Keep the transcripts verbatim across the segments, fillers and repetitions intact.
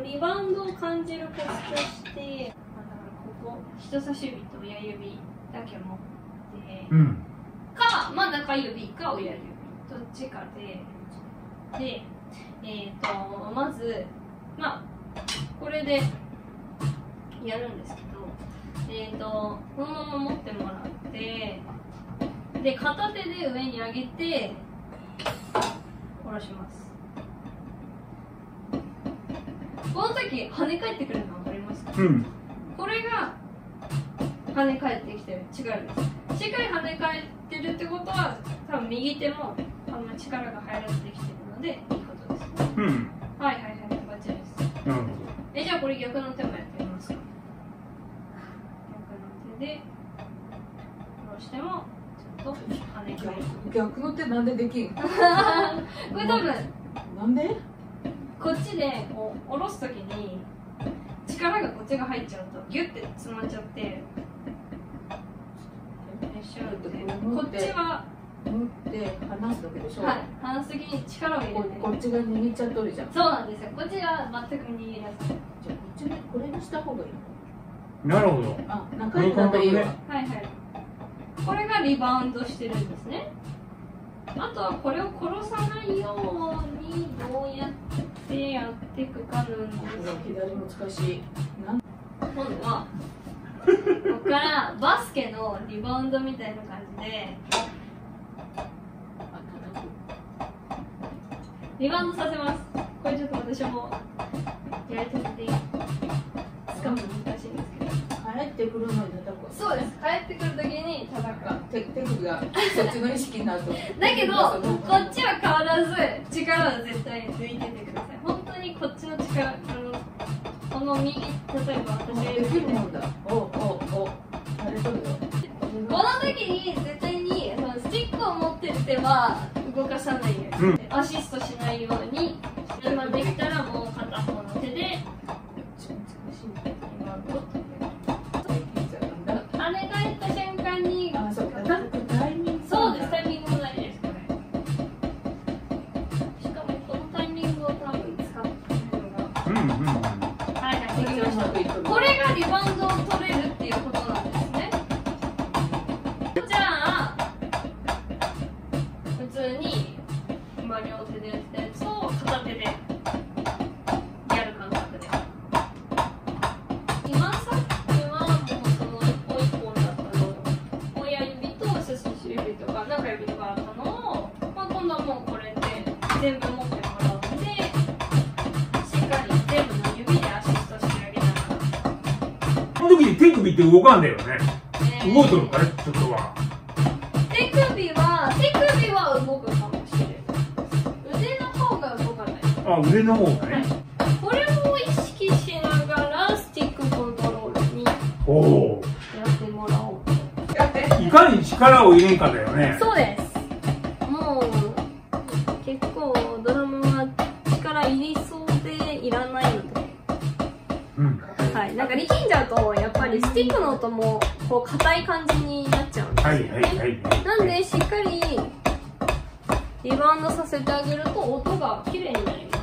リバウンドを感じるコツとして、まあ、だからここ人差し指と親指だけ持って、うん、か、まあ、中指か親指どっちかで、で、えーとまず、まあ、これでやるんですけど、えーとこのまま持ってもらって、で片手で上に上げて下ろします。この時跳ね返ってくるの分かりますか？うん、これが跳ね返ってきてる違いです。しっかり跳ね返ってるってことは多分右手もあんま力が入らずできてるのでいいことですね。うん、はいはいはい、バッチリです。なるほど。え、じゃあこれ逆の手もやってみますか？逆の手で下ろしてもちょっと跳ね返る。 逆の手なんでできん？これ多分なんで？ こっちでこう下ろすときに力がこっちが入っちゃうとギュッて詰まっちゃって一緒なんで、こっちは持って離すだけでしょ。 はい、離すときに力を入れて、 こっちが握っちゃっとるじゃん。 そうなんですよ。こっちが全く握りやすい。 じゃあこっちでこれにした方がいいの？なるほど。 あ、中になったらいいわ。 はいはい。これがリバウンドしてるんですね。あとはこれを殺さないようにどうやってやっていくかなんですけど、 左難しい。 今度はここからバスケのリバウンドみたいな感じでリバウンドさせます。これちょっと私もやりたくていい。つかむの難しいんですけど、 帰ってくるのに叩く。 そうです。帰ってくるときに叩く。 手首がそっちの意識になると。 だけどこっちは変わらず力は絶対抜いててください。本当にこっちの力、あのこの右、例えば私ができるもんだ。おおお、あれとるよ。 この時に絶対にそのスティックを持ってる手は動かさないように、うん、アシストしないように。今できたらもう片方の手で跳ね返った瞬間に、 あ、そうか、叩くタイミング。 そうです、タイミングも大事です。これしかもこのタイミングを多分使ってるのが、うんうんうん、はいはい、できました。これがリバウンドを取れるっていうことなんですね。じゃあ普通に今両手でやったやつを片手でやる感覚で、今さっきはもうその一本一本だったの、親指と人差し指とか中指とかあったのを、まあ、今度はもうこれで全部持ってもらって、しっかり全部の指でアシストしてあげながら。 この時に手首って動かんだよね。えー、動いとるからちょっとは。 手首は手首は動くかもしれない。腕の方が動かない。 あ、腕の方がね。はい、 これを意識しながらスティックコントロールにやってもらおうと。 いかに力を入れんかだよね。 そうです。もう結構ドラムは力入りそうでいらないので、うん、はい、なんか力んじゃうとやっぱりスティックの音もこう硬い感じになっちゃうんですよね。はいはいはい、なんでしっかりリバウンドさせてあげると音が綺麗になります。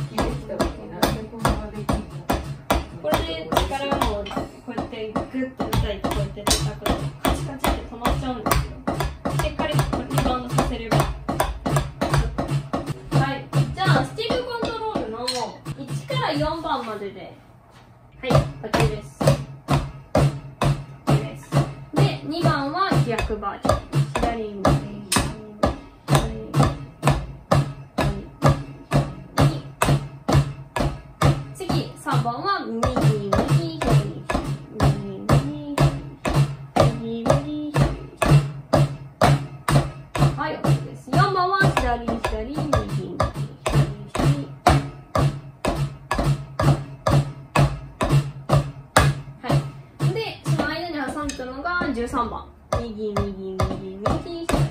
これで力がもうこうやってグッと叩いてこうやって叩くとカチカチって止まっちゃうんですよ。しっかりリバウンドさせれば。はい、じゃあスティックコントロールのいちからよんばんまでで、はい、バッチリです。で、にばんは逆バージョン。左右次、さんばんは右右左右右右右はい、OK です。よんばんは左左右右右はい。で、その間に挟んだのがじゅうさんばん。右右右右右左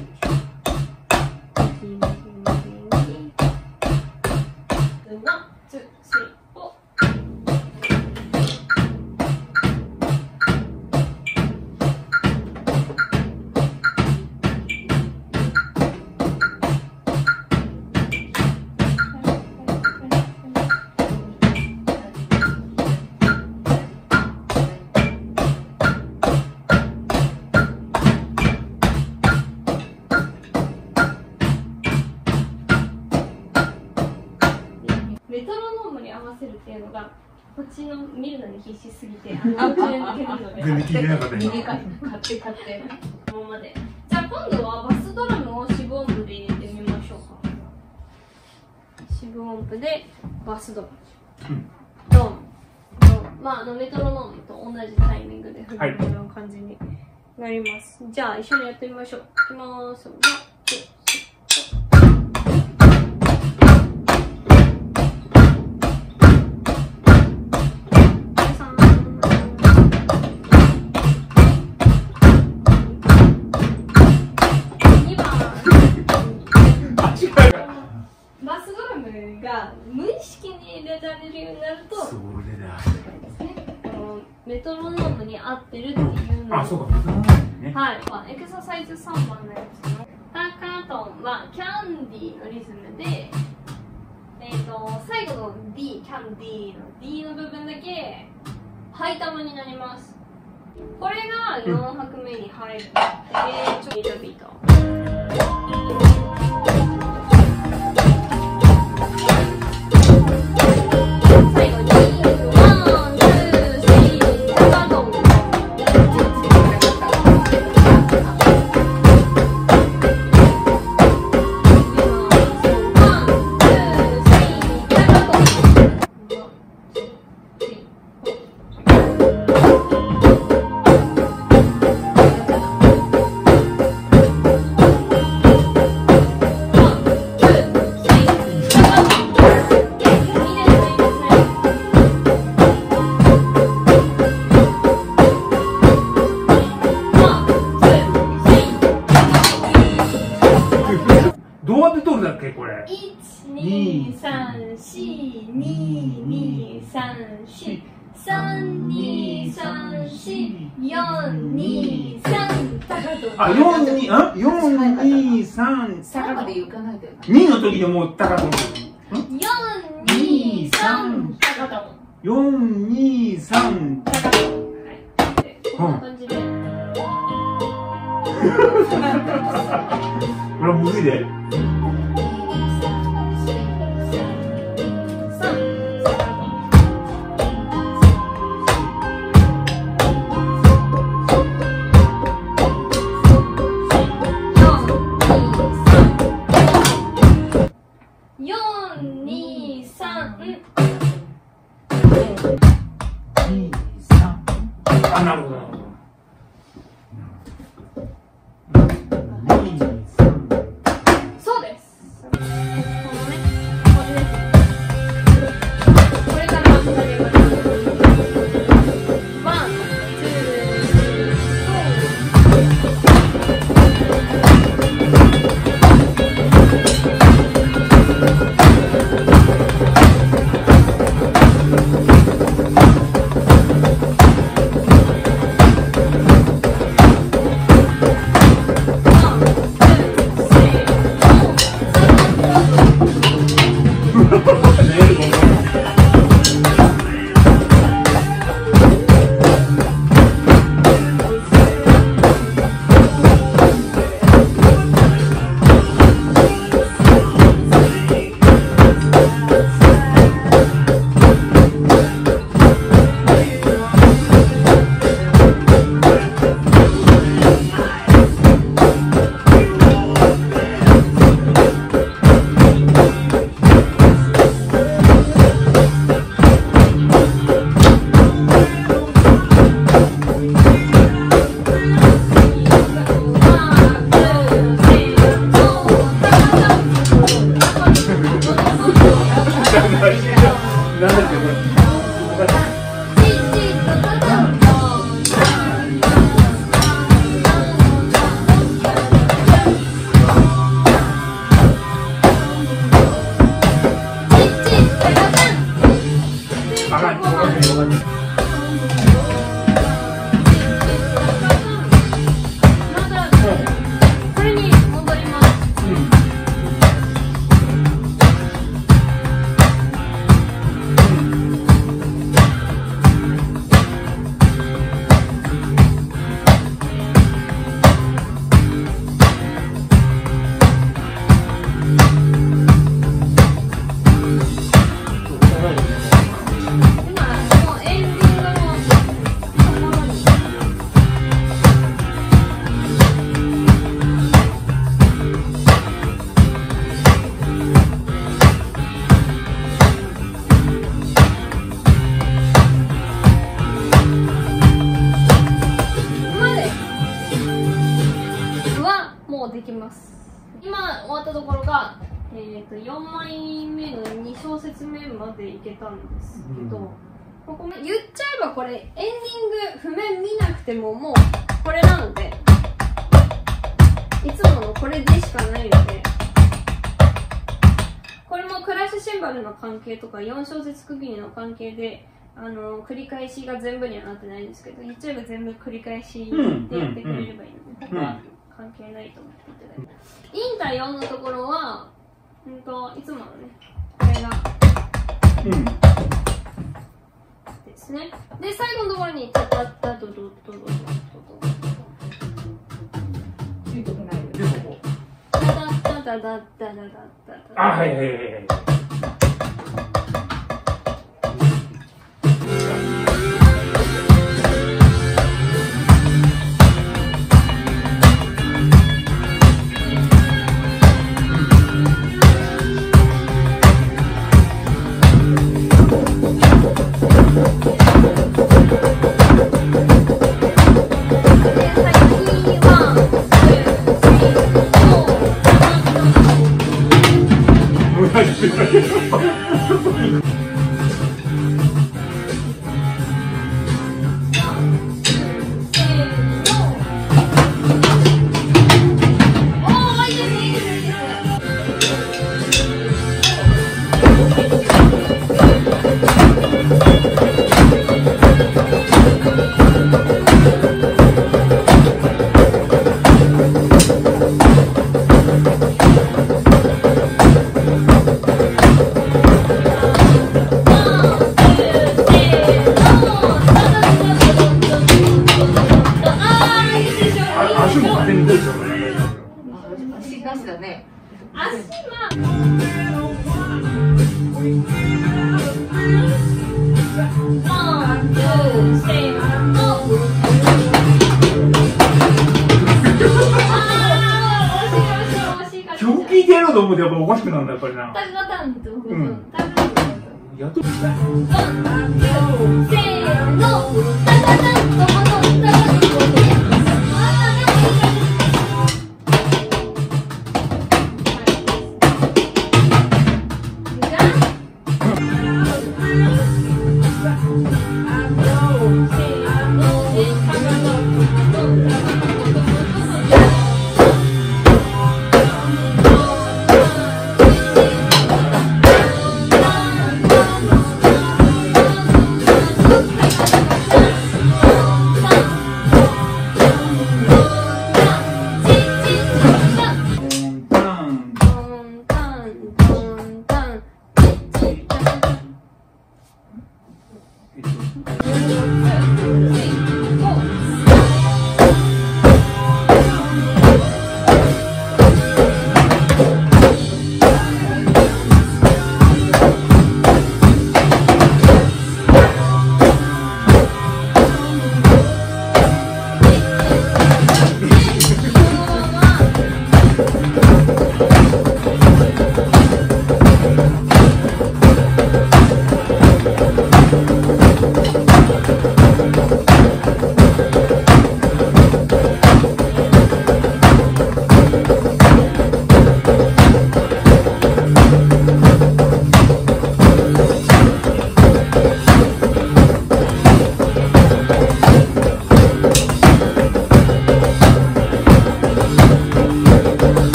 メトロノームに合わせるっていうのがこっちの見るのに必死すぎてあの途中で抜けるので全然聞いてなかった今。 右買って買ってこのままで。じゃあ今度はバスドラムを四分音符で入れてみましょうか。四分音符でバスドラム、うん、ドンドン、まああのメトロノームと同じタイミングで振るような感じになります、はい、じゃあ一緒にやってみましょう。いきます。無意識に入れられるようになると、 それだ。 このメトロノームに合ってるっていうの。 あ、そうか、メトロノームね。 はい、まあ、エクササイズさんばんのやつのタカトンはキャンディーのリズムで、えーと、最後の D、キャンディーの D の部分だけハイタムになります。これがよん拍目に入るので、ちょっとビートビート。最後にワン、ツー、スリー、タカトン。 どうやって取るんだっけこれ。 いち、に、さん、よん、に、に、さん、よん、さん、に、さん、よん、に、さん、タカトン。 あ、よん、に、あ、よん、に、さん、 さんまで行かないと。 にの時でもうタカトン。 よん、に、さん、タカトン。 よん、に、さん、 タカトン。はい。こんな感じで。 これはむずいで。 よん、に、さん。 あ、なるほど。 そうです。このね、これです。これから始めます。ワン、ツー、スリー、 ったところが、えー、とよんまいめのに小節目までいけたんですけど、うん、ここ言っちゃえばこれエンディング譜面見なくてももうこれなので、いつものこれでしかないので、これもクラッシュシンバルの関係とかよん小節区切りの関係であの繰り返しが全部にはなってないんですけど、言っちゃえば全部繰り返しでやってくれればいいので、ここは関係ないと思っていただいて、インタよんのところは、うんといつものね、これが、うん、ですね。で最後のところにタタッタドドドドドドドついてこないよ。 タタッタダダッダダダッダ。 あ、はいはいはいはい。曲聴いてやろうと思うとやっぱおかしくなるんだやっぱりな。 タガタンと、うん。 やっと。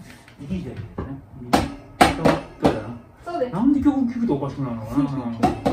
なんで曲聴くとおかしくなるのかな。